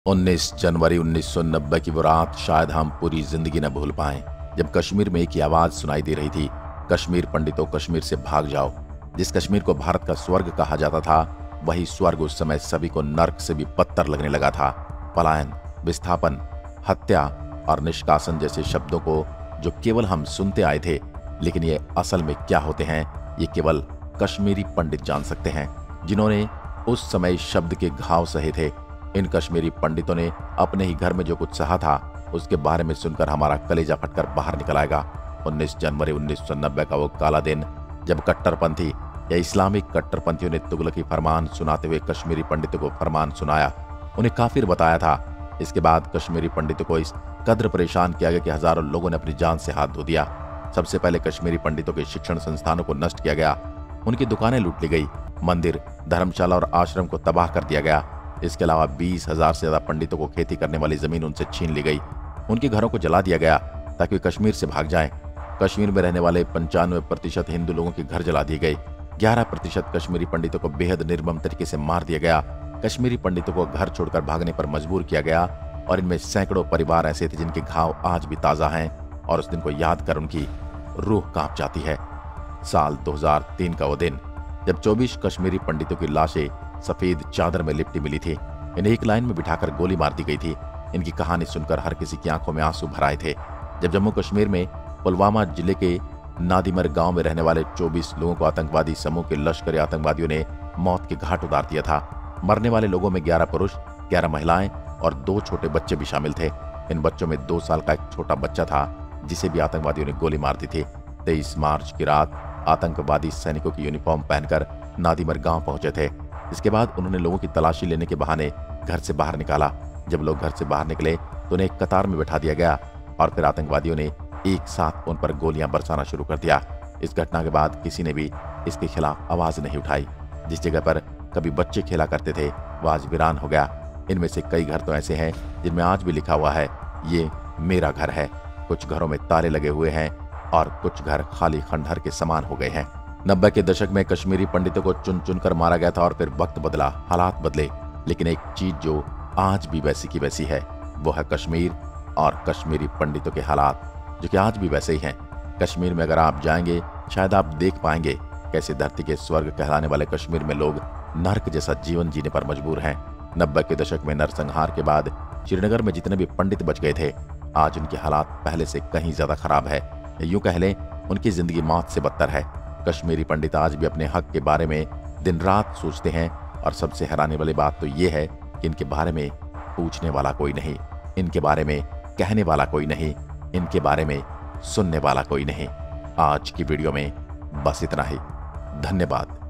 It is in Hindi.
19 जनवरी 1990 की वो रात शायद हम पूरी जिंदगी न भूल पाएं, जब कश्मीर में एक ही आवाज सुनाई दे रही थी, कश्मीर पंडितों कश्मीर से भाग जाओ। जिस कश्मीर को भारत का स्वर्ग कहा जाता था, वही स्वर्ग उस समय सभी को नर्क से भी बदतर लगने लगा था। पलायन, विस्थापन, हत्या और निष्कासन जैसे शब्दों को जो केवल हम सुनते आए थे, लेकिन ये असल में क्या होते हैं, ये केवल कश्मीरी पंडित जान सकते हैं, जिन्होंने उस समय शब्द के घाव सहे थे। इन कश्मीरी पंडितों ने अपने ही घर में जो कुछ सहा था, उसके बारे में सुनकर हमारा कलेजा फटकर बाहर निकल आएगा। 19 जनवरी 1990 का वो काला दिन, जब कट्टरपंथी या इस्लामिक कट्टरपंथियों ने तुगलकी फरमान सुनाते हुए कश्मीरी पंडितों को फरमान सुनाया, उन्हें काफिर बताया था। इसके बाद कश्मीरी पंडितों को इस कद्र परेशान किया गया कि हजारों लोगों ने अपनी जान से हाथ धो दिया। सबसे पहले कश्मीरी पंडितों के शिक्षण संस्थानों को नष्ट किया गया, उनकी दुकानें लूट ली गई, मंदिर, धर्मशाला और आश्रम को तबाह कर दिया गया। इसके अलावा 20,000 से ज्यादा पंडितों को खेती करने वाली जमीन उनसे छीन ली गई, उनके घरों को जला दिया गया ताकि वे कश्मीर से भाग जाएं। कश्मीर में रहने वाले 95% हिंदू लोगों के घर जला दिए गए। 11% कश्मीरी पंडितों को बेहद निर्मम तरीके से मार दिया गया। कश्मीरी पंडितों को घर छोड़कर भागने पर मजबूर किया गया और इनमें सैकड़ों परिवार ऐसे थे जिनके घाव आज भी ताजा हैं और उस दिन को याद कर उनकी रूह कांप जाती है। साल 2003 का वो दिन, जब 24 कश्मीरी पंडितों की लाशें सफेद चादर में लिपटी मिली थी। इन्हें एक लाइन में बिठाकर गोली मार दी गई थी। इनकी कहानी सुनकर हर किसी की आंखों में आंसू भर आए थे। जब जम्मू कश्मीर में पुलवामा जिले के नादिमर गांव में रहने वाले 24 लोगों को आतंकवादी समूह के लश्करी आतंकवादियों ने मौत के घाट उतार दिया था। मरने वाले लोगों में 11 पुरुष, 11 महिलाएं और 2 छोटे बच्चे भी शामिल थे। इन बच्चों में 2 साल का एक छोटा बच्चा था, जिसे भी आतंकवादियों ने गोली मार दी थी। 23 मार्च की रात आतंकवादी सैनिकों की यूनिफॉर्म पहनकर नादिमर गांव पहुंचे थे। इसके बाद उन्होंने लोगों की तलाशी लेने के बहाने घर से बाहर निकाला। जब लोग घर से बाहर निकले तो उन्हें एक कतार में बैठा दिया गया और फिर आतंकवादियों ने एक साथ उन पर गोलियां बरसाना शुरू कर दिया। इस घटना के बाद किसी ने भी इसके खिलाफ आवाज नहीं उठाई। जिस जगह पर कभी बच्चे खेला करते थे, वह आज वीरान हो गया। इनमें से कई घर तो ऐसे हैं जिनमें आज भी लिखा हुआ है, ये मेरा घर है। कुछ घरों में ताले लगे हुए हैं और कुछ घर खाली खंडहर के समान हो गए हैं। 90 के दशक में कश्मीरी पंडितों को चुन चुन कर मारा गया था और फिर वक्त बदला, हालात बदले, लेकिन एक चीज जो आज भी वैसी की वैसी है, वो है कश्मीर और कश्मीरी पंडितों के हालात, जो कि आज भी वैसे ही हैं। कश्मीर में अगर आप जाएंगे, शायद आप देख पाएंगे कैसे धरती के स्वर्ग कहलाने वाले कश्मीर में लोग नर्क जैसा जीवन जीने पर मजबूर हैं। 90 के दशक में नरसंहार के बाद श्रीनगर में जितने भी पंडित बच गए थे, आज उनके हालात पहले से कहीं ज्यादा खराब है। यूं कह लें, उनकी जिंदगी मौत से बदतर है। कश्मीरी पंडित आज भी अपने हक के बारे में दिन रात सोचते हैं और सबसे हैरानी वाली बात तो ये है कि इनके बारे में पूछने वाला कोई नहीं, इनके बारे में कहने वाला कोई नहीं, इनके बारे में सुनने वाला कोई नहीं। आज की वीडियो में बस इतना ही। धन्यवाद।